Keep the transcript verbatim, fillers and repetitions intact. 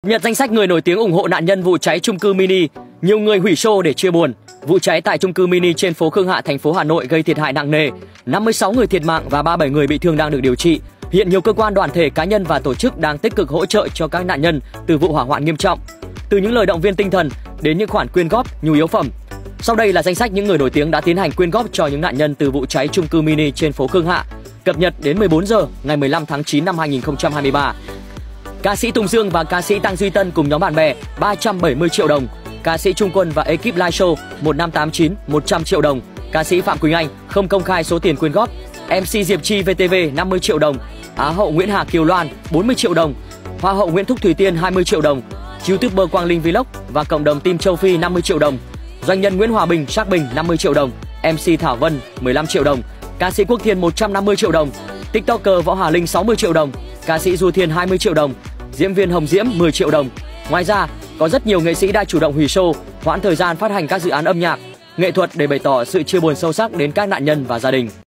Nhật danh sách người nổi tiếng ủng hộ nạn nhân vụ cháy chung cư mini, nhiều người hủy show để chia buồn. Vụ cháy tại chung cư mini trên phố Khương Hạ, thành phố Hà Nội gây thiệt hại nặng nề, năm mươi sáu người thiệt mạng và ba mươi bảy người bị thương đang được điều trị. Hiện nhiều cơ quan, đoàn thể, cá nhân và tổ chức đang tích cực hỗ trợ cho các nạn nhân từ vụ hỏa hoạn nghiêm trọng, từ những lời động viên tinh thần đến những khoản quyên góp nhu yếu phẩm. Sau đây là danh sách những người nổi tiếng đã tiến hành quyên góp cho những nạn nhân từ vụ cháy chung cư mini trên phố Khương Hạ, cập nhật đến mười bốn giờ ngày mười lăm tháng chín năm hai nghìn không trăm hai mươi ba. Ca sĩ Tùng Dương và ca sĩ Tăng Duy Tân cùng nhóm bạn bè ba trăm bảy mươi triệu đồng. Ca sĩ Trung Quân và ekip live show một năm tám chín một trăm triệu đồng. Ca sĩ Phạm Quỳnh Anh không công khai số tiền quyên góp. em xê Diệp Chi vê tê vê năm mươi triệu đồng. Á hậu Nguyễn Hà Kiều Loan bốn mươi triệu đồng. Hoa hậu Nguyễn Thúc Thủy Tiên hai mươi triệu đồng. YouTuber Quang Linh Vlog và cộng đồng Team Châu Phi năm mươi triệu đồng. Doanh nhân Nguyễn Hòa Bình Trác Bình năm mươi triệu đồng. em xê Thảo Vân mười lăm triệu đồng. Ca sĩ Quốc Thiên một trăm năm mươi triệu đồng. TikToker Võ Hà Linh sáu mươi triệu đồng. Ca sĩ Du Thiên hai mươi triệu đồng. Diễn viên Hồng Diễm mười triệu đồng. Ngoài ra, có rất nhiều nghệ sĩ đã chủ động hủy show, hoãn thời gian phát hành các dự án âm nhạc, nghệ thuật để bày tỏ sự chia buồn sâu sắc đến các nạn nhân và gia đình.